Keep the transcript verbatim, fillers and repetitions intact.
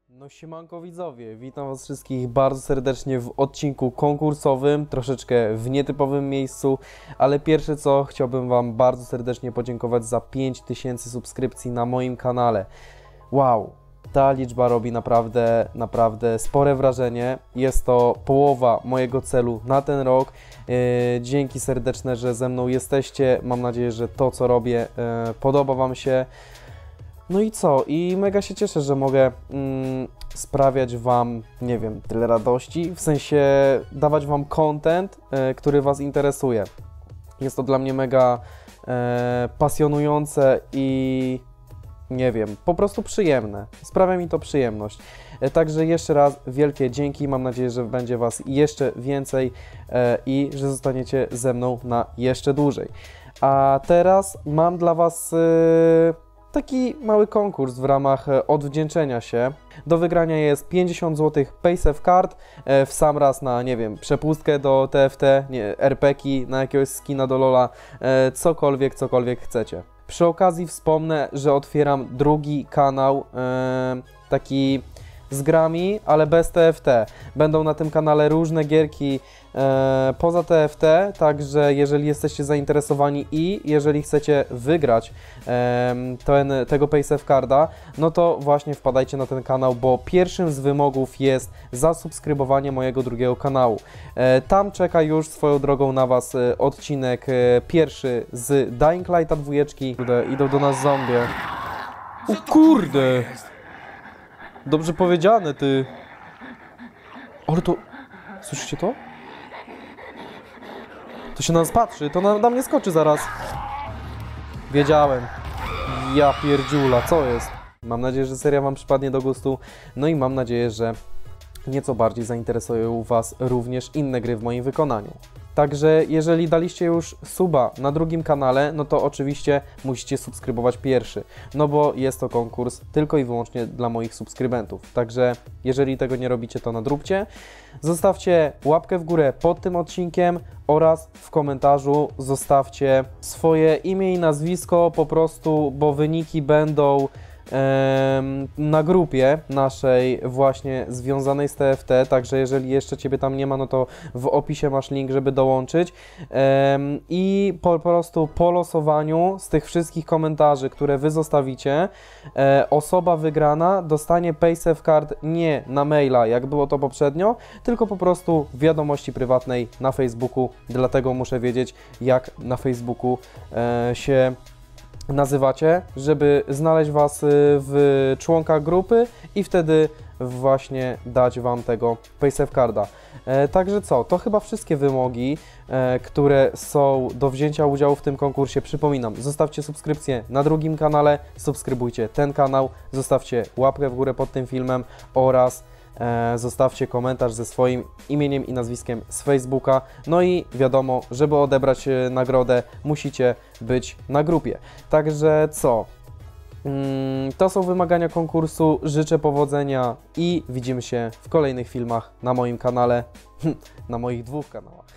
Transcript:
No siemanko widzowie, witam was wszystkich bardzo serdecznie w odcinku konkursowym, troszeczkę w nietypowym miejscu, ale pierwsze co, chciałbym wam bardzo serdecznie podziękować za pięć tysięcy subskrypcji na moim kanale. Wow, ta liczba robi naprawdę, naprawdę spore wrażenie, jest to połowa mojego celu na ten rok. Yy, dzięki serdeczne, że ze mną jesteście, mam nadzieję, że to co robię yy, podoba wam się. No i co? I mega się cieszę, że mogę mm, sprawiać wam, nie wiem, tyle radości, w sensie dawać wam content, e, który was interesuje. Jest to dla mnie mega e, pasjonujące i nie wiem, po prostu przyjemne. Sprawia mi to przyjemność. E, także jeszcze raz wielkie dzięki, mam nadzieję, że będzie was jeszcze więcej e, i że zostaniecie ze mną na jeszcze dłużej. A teraz mam dla was... E, taki mały konkurs w ramach odwdzięczenia się. Do wygrania jest pięćdziesiąt złotych Paysafe Card w sam raz na, nie wiem, przepustkę do T F T, nie, R P ki, na jakiegoś skina do Lola, cokolwiek, cokolwiek chcecie. Przy okazji wspomnę, że otwieram drugi kanał, taki z grami, ale bez T F T. Będą na tym kanale różne gierki e, poza T F T, także jeżeli jesteście zainteresowani i jeżeli chcecie wygrać e, ten, tego Paysafe Carda, no to właśnie wpadajcie na ten kanał, bo pierwszym z wymogów jest zasubskrybowanie mojego drugiego kanału. E, tam czeka już swoją drogą na was e, odcinek e, pierwszy z Dying Lighta dwójeczki. Kurde, idą do nas zombie. O kurde! Dobrze powiedziane, ty. Ale to... Słyszycie to? To się na nas patrzy, to na, na mnie skoczy zaraz. Wiedziałem. Ja pierdziula, co jest? Mam nadzieję, że seria wam przypadnie do gustu. No i mam nadzieję, że nieco bardziej zainteresują was również inne gry w moim wykonaniu. Także jeżeli daliście już suba na drugim kanale, no to oczywiście musicie subskrybować pierwszy, no bo jest to konkurs tylko i wyłącznie dla moich subskrybentów. Także jeżeli tego nie robicie, to nadróbcie. Zostawcie łapkę w górę pod tym odcinkiem oraz w komentarzu zostawcie swoje imię i nazwisko po prostu, bo wyniki będą na grupie naszej właśnie związanej z T F T, także jeżeli jeszcze Ciebie tam nie ma, no to w opisie masz link, żeby dołączyć i po prostu po losowaniu z tych wszystkich komentarzy, które Wy zostawicie, osoba wygrana dostanie Paysafe Card nie na maila, jak było to poprzednio, tylko po prostu w wiadomości prywatnej na Facebooku, dlatego muszę wiedzieć, jak na Facebooku się nazywacie, żeby znaleźć was w członkach grupy i wtedy właśnie dać wam tego Paysafe Carda. E, także co, to chyba wszystkie wymogi, e, które są do wzięcia udziału w tym konkursie. Przypominam, zostawcie subskrypcję na drugim kanale, subskrybujcie ten kanał, zostawcie łapkę w górę pod tym filmem oraz E, zostawcie komentarz ze swoim imieniem i nazwiskiem z Facebooka. No i wiadomo, żeby odebrać e, nagrodę, musicie być na grupie. Także co? Mm, to są wymagania konkursu. Życzę powodzenia i widzimy się w kolejnych filmach na moim kanale, na moich dwóch kanałach.